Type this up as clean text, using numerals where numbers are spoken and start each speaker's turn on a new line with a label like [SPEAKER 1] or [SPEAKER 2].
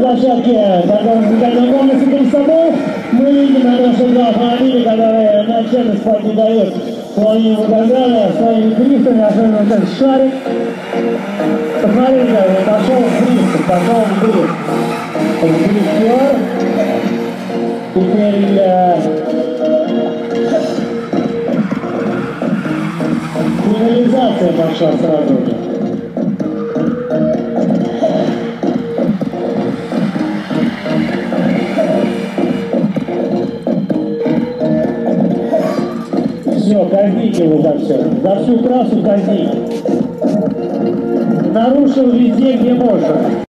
[SPEAKER 1] площадке догонности пересадов мы видим наши два автомобиля, которые начальник спать не дает своими водограми, своими дрифтами, особенно вот этот шарик. Посмотрите, пошел в дрифт, пошел в дрифт. Дрифтер. Теперь финализация пошла сразу же. Все, казните его за все. За всю трассу казните. Нарушил везде, где можно.